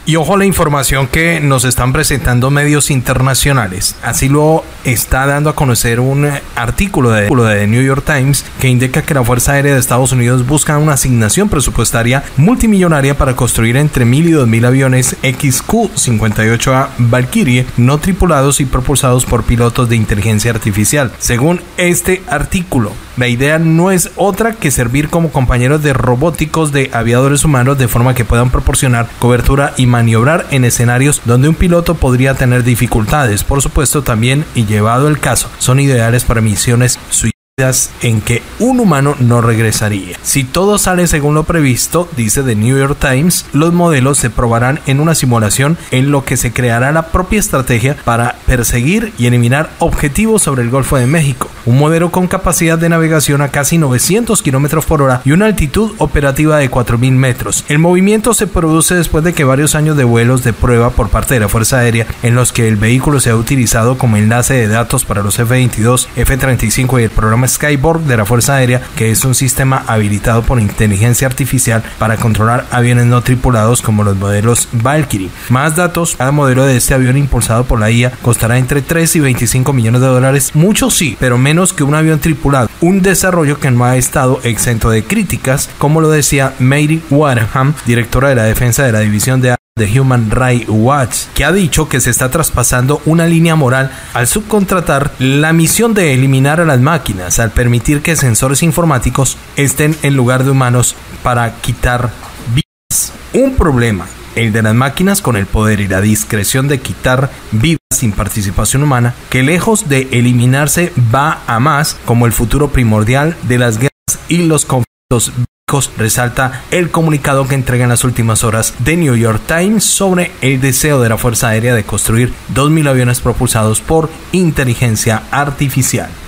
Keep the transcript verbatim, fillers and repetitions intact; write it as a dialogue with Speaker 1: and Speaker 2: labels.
Speaker 1: Y ojo a la información que nos están presentando medios internacionales. Así lo está dando a conocer un artículo de, de The New York Times que indica que la Fuerza Aérea de Estados Unidos busca una asignación presupuestaria multimillonaria para construir entre mil y dos mil aviones X Q cincuenta y ocho A Valkyrie no tripulados y propulsados por pilotos de inteligencia artificial. Según este artículo, la idea no es otra que servir como compañeros de robóticos de aviadores humanos de forma que puedan proporcionar cobertura y maniobrar en escenarios donde un piloto podría tener dificultades. Por supuesto, también, y llevado el caso, son ideales para misiones suicidas en que un humano no regresaría. Si todo sale según lo previsto, dice The New York Times, los modelos se probarán en una simulación en lo que se creará la propia estrategia para perseguir y eliminar objetivos sobre el Golfo de México. Un modelo con capacidad de navegación a casi novecientos kilómetros por hora y una altitud operativa de cuatro mil metros. El movimiento se produce después de que varios años de vuelos de prueba por parte de la Fuerza Aérea en los que el vehículo se ha utilizado como enlace de datos para los F veintidós, F treinta y cinco y el programa Skyborg de la Fuerza Aérea, que es un sistema habilitado por inteligencia artificial para controlar aviones no tripulados como los modelos Valkyrie. Más datos: cada modelo de este avión impulsado por la I A costará entre tres y veinticinco millones de dólares, mucho sí, pero menos que un avión tripulado, un desarrollo que no ha estado exento de críticas, como lo decía Mary Wareham, directora de la defensa de la división de de Human Rights Watch, que ha dicho que se está traspasando una línea moral al subcontratar la misión de eliminar a las máquinas, al permitir que sensores informáticos estén en lugar de humanos para quitar vidas. Un problema, el de las máquinas con el poder y la discreción de quitar vidas sin participación humana, que lejos de eliminarse va a más como el futuro primordial de las guerras y los conflictos. Resalta el comunicado que entrega en las últimas horas de New York Times sobre el deseo de la Fuerza Aérea de construir dos mil aviones propulsados por inteligencia artificial.